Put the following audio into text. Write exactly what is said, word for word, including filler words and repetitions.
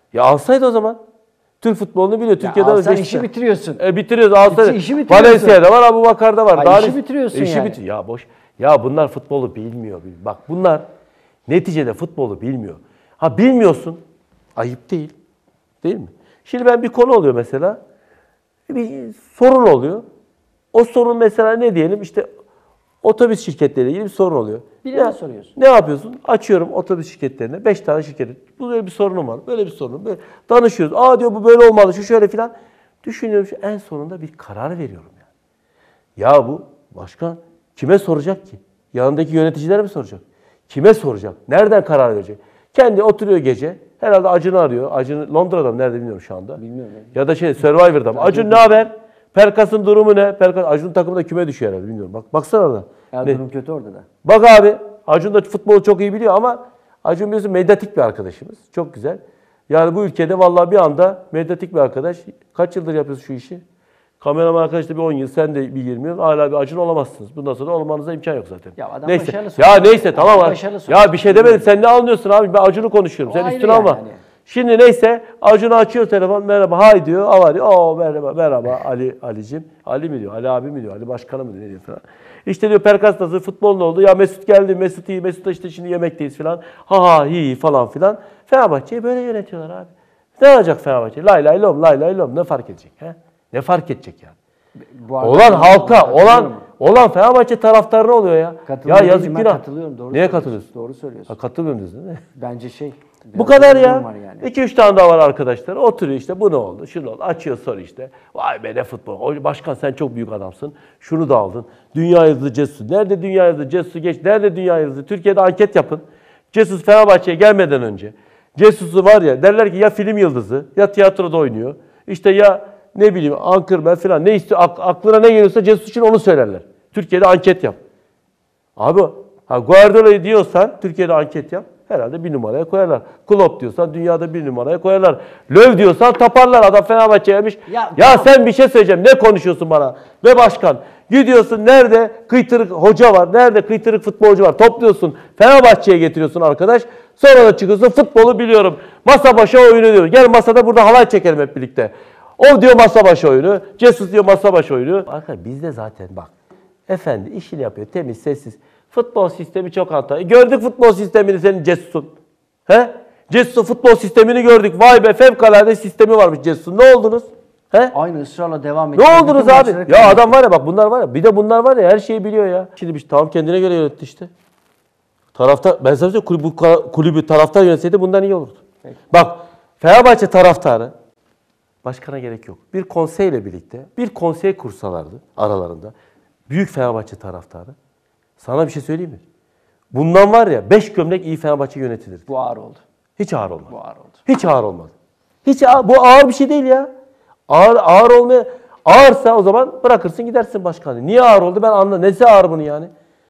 Ya alsaydı o zaman. Türk futbolunu biliyor. Türkiye'de alsan işi bitiriyorsun. E, bitiriyoruz. Alsaydı. İşi bitiriyorsun. Valencia'da var, Abubakar'da var. Ay, Daha işi bitiriyorsun işi yani. Bit ya boş. Ya bunlar futbolu bilmiyor. Bak bunlar neticede futbolu bilmiyor. Ha bilmiyorsun. Ayıp değil. Değil mi? Şimdi ben bir konu oluyor mesela. Bir sorun oluyor. O sorun mesela ne diyelim? İşte otobüs şirketleriyle ilgili bir sorun oluyor. Birine soruyorsun. Ne yapıyorsun? Açıyorum otobüs şirketlerine. Beş tane şirket. Bu böyle bir sorunum var. Böyle bir sorunum. Böyle danışıyoruz. Aa diyor bu böyle olmalı. Şu şöyle filan. Düşünüyorum şu en sonunda bir karar veriyorum yani. Ya bu başkan kime soracak ki? Yanındaki yöneticiler mi soracak? Kime soracak? Nereden karar verecek? Kendi oturuyor gece. Herhalde Acun'u arıyor. Acun Londra'da mı? Nerede bilmiyorum şu anda. Bilmiyorum. Ya da şey Survivor'da mı? Acun ne haber? Perkas'ın durumu ne? Perkas Acun takımda küme düşüyor herhalde bilmiyorum. Bak baksana orada. Ya Ne? durum kötü orada da. Bak abi Acun da futbolu çok iyi biliyor ama Acun biliyorsun medyatik bir arkadaşımız. Çok güzel. Yani bu ülkede vallahi bir anda medyatik bir arkadaş. Kaç yıldır yapıyorsun şu işi? Kameraman arkadaş da bir on yıl, sen de bir yirmi yıl. Hala bir Acun olamazsınız. Bundan sonra olmanıza imkan yok zaten. Ya adam neyse. başarılı Ya sonuçta. neyse tamam. Başarılı Ya bir şey demedim. Sen ne anlıyorsun abi? Ben Acun'u konuşuyorum. O Sen ayrı üstüne yani alma. hani. Şimdi neyse Acun'u açıyor telefon. Merhaba hay diyor. Avari. Oo merhaba merhaba Ali Ali'cim. Ali mi diyor? Ali abi mi diyor? Ali başkanı mı diyor? Ne diyor falan. İşte diyor Perkas nasıl? Futbol ne oldu? Ya Mesut geldi. Mesut iyi. Mesut işte şimdi yemekteyiz falan. Ha ha iyi falan filan. Fenerbahçe'yi böyle yönetiyorlar abi. Ne olacak Fenerbahçe? Lay lay lom lay lay lom. Ne fark edecek? He? Ne fark edecek yani? Bu Olan halka, olan olan Fenerbahçe taraftarı oluyor ya. Ya yazık günah. Katılıyorum. Doğru Neye katılıyorsun? Doğru söylüyorsun. Ha, katılıyorum diyorsun değil mi? Bence şey. Bu kadar ya. Yani. iki üç tane daha var arkadaşlar. Oturuyor işte bu ne oldu? Şunu oldu. Açıyor soru işte. Vay be ne futbol. O başkan sen çok büyük adamsın. Şunu da aldın. Dünya yıldızı Jesus. Nerede dünya yıldızı Jesus geç. Nerede dünya yıldızı? Türkiye'de anket yapın. Jesus Fenerbahçe'ye gelmeden önce. Jesus'u var ya derler ki ya film yıldızı ya tiyatroda oynuyor. İşte ya ne bileyim Anchorman falan ne istiyor aklına ne geliyorsa Jesus için onu söylerler. Türkiye'de anket yap. Abi ha Guardiola'yı diyorsan Türkiye'de anket yap. Herhalde bir numaraya koyarlar. Klopp diyorsan dünyada bir numaraya koyarlar. Löw diyorsan taparlar. Adam Fenerbahçe'ye gelmiş. Ya, ya tamam. Sen bir şey söyleyeceğim. Ne konuşuyorsun bana? Ve başkan. Gidiyorsun nerede kıytırık hoca var? Nerede kıytırık futbolcu var? Topluyorsun. Fenerbahçe'ye getiriyorsun arkadaş. Sonra da çıkıyorsun futbolu biliyorum. Masa başı oyunu diyor. Gel masada burada halay çekelim hep birlikte. O diyor masa başı oyunu. Jesus diyor masa başı oyunu. Arkadaşlar bizde zaten bak. Efendi işini yapıyor. Temiz, sessiz. Futbol sistemi çok hata. Gördük futbol sistemini senin Jesus'un. He? Jesus'un futbol sistemini gördük. Vay be fevkalade sistemi varmış Jesus'un. Ne oldunuz? He? Aynı ısrarla devam ediyor. Ne oldunuz abi? Ya adam var ya bak bunlar var ya. Bir de bunlar var ya her şeyi biliyor ya. Şimdi bir tamam kendine göre yönetti işte. Taraftar, ben sana söyleyeyim kulübü, kulübü taraftar yönetseydi bundan iyi olurdu. Peki. Bak Fenerbahçe taraftarı başkana gerek yok. Bir konseyle birlikte bir konsey kursalardı aralarında. Büyük Fenerbahçe taraftarı. Sana bir şey söyleyeyim mi? Bundan var ya beş gömlek iyi Fenerbahçe yönetilir. Bu ağır oldu. Hiç ağır olmadı. Bu ağır oldu. Hiç ağır olmadı. Hiç ağır, bu ağır bir şey değil ya. Ağır ağır olmaya ağırsa o zaman bırakırsın gidersin başkanı. Niye ağır oldu ben anlamadım. Nesi ağır bunu yani?